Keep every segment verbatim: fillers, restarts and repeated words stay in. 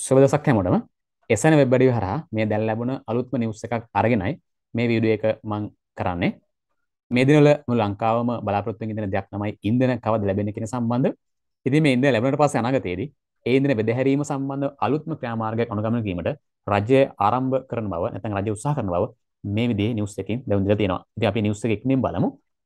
සුබ දවසක් හැමෝටම. එස් එන් වෙබ් අඩවිය හරහා මේ දැන් ලැබුණ අලුත්ම නිවුස් එකක් අරගෙනයි මේ වීඩියෝ එක මම කරන්නේ. මේ දිනවල මුළු ලංකාවම බලාපොරොත්තු වෙන ඉඳන දෙයක් තමයි ඉන්ධන කවද ලැබෙන්නේ කියන සම්බන්ධ. ඉතින් මේ ඉන්ධන ලැබුණාට පස්සේ අනාගතයේදී ඒ ඉන්ධන බෙදහැරීම සම්බන්ධ අලුත්ම ක්‍රියාමාර්ගයක් අනුගමනය කිරීමට රජය ආරම්භ කරන බව නැත්නම් රජය උත්සාහ කරන බව මේ විදිහේ නිවුස් එකකින් දැනුම් දීලා තියෙනවා. ඉතින් අපි නිවුස් එක එක්කෙනින් බලමු.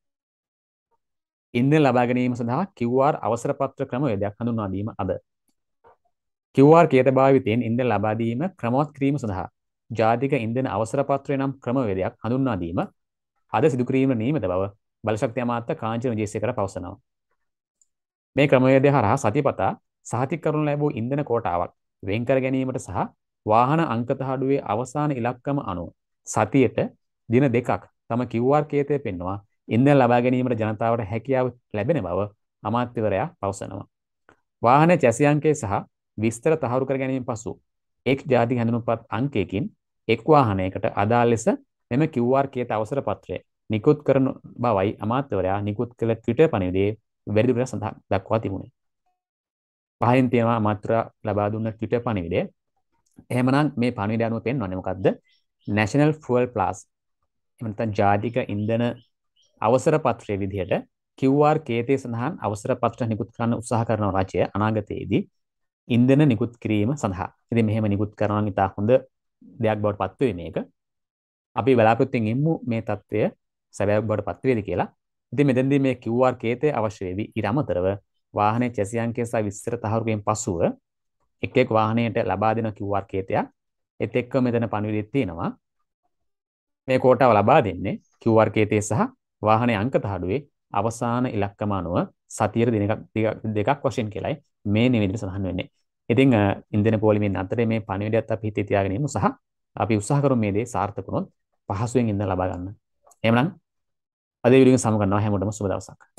ඉන්ධන ලබා ගැනීම සඳහා කිව් ආර් අවසර පත්‍ර ක්‍රමවේදයක් හඳුන්වා දීම අද. කිව් ආර් කේත භාවිතයෙන් ඉන්ධන ලබා දීම ක්‍රමවත් කිරීම සඳහා ජාතික ඉන්ධන අවසර පත්‍රය නම් ක්‍රමවේදයක් හඳුන්වා දීම අද සිදු කිරීම නියමිත බව බලශක්ති අමාත්‍ය කාංචන විජේසේකර පවසනවා. මේ ක්‍රමවේදය හරහා සතිපතා සහතික කරනු ලැබූ ඉන්ධන කෝටාවක් වෙන් කර ගැනීමට සහ වාහන අංක තහඩුවේ අවසාන ඉලක්කම අනුව සතියට දින දෙකක් තම කිව් ආර් කේතය පෙන්වා ඉන්ධන ලබා ගැනීමට ජනතාවට හැකියාව ලැබෙන බව අමාත්‍යවරයා පවසනවා. වාහන චැසි අංකය සහ විස්තර තහවුරු කර ගැනීම පසු එක් ජාතික හැඳුනුම්පත් අංකයකින් එක් වාහනයකට අදාළ ලෙස මෙම කිව් ආර් කේත අවසර පත්‍රය නිකුත් කරන බවයි අමාත්‍යවරයා නිකුත් කළ ට්විටර් පණිවිඩයේ වැඩිදුරටත් සඳහන් දක්වා තිබුණේ. පහින් තියෙනවා අමාත්‍යවරයා ලබා දුන්න ට්විටර් පණිවිඩය. එහෙමනම් මේ පණිවිඩය අනුව පෙන්වන්නේ මොකද්ද? National Fuel Pass එහෙම නැත්නම් ජාතික ඉන්ධන අවසර පත්‍රයේ විදිහට කිව් ආර් කේතයේ සඳහන් අවසර පත්‍ර නිකුත් කරන්න උත්සාහ කරන රජය අනාගතයේදී ඉන්ධන නිකුත් කිරීම සඳහා. ඉතින් මෙහෙම නිකුත් කරනවා නම් ඉතා හොඳ දෙයක් බවට පත් වෙයි මේක. අපි බලාපොරොත්තු වෙමු මේ தত্ত্বය සැබෑ බවට පත් වේවි කියලා. ඉතින් මෙතෙන්දී මේ කිව් ආර් කේතය අවශ්‍ය වෙවි. ඊට අමතරව වාහනයේ චැසි අංකය සහ විස්තර තහවුරු කිරීම පසුව එක් එක් වාහනයට ලබා දෙන කිව් ආර් කේතයක් ඒත් එක්ක මෙතන පණිවිඩයක් තියෙනවා. මේ කෝටාව ලබා දෙන්නේ කිව් ආර් කේතය සහ වාහනයේ අංක තහඩුවේ අවසාන ඉලක්කම අනුව සතියේ දිනක දෙකක් වශයෙන් කියලායි මේ නිවේදනය සඳහන් වෙන්නේ. ඉතින් ඉන්ධන පොලිමෙන් අතරේ මේ පණිවිඩයත් අපි හිතේ තියාගෙන ඉමු සහ අපි උත්සාහ කරමු මේ දේ සාර්ථක වුණොත් පහසුවෙන් ඉන්ධන ලබා ගන්න. එහෙනම් අද වීඩියෝ එක සමු කරනවා හැමෝටම සුබ දවසක්.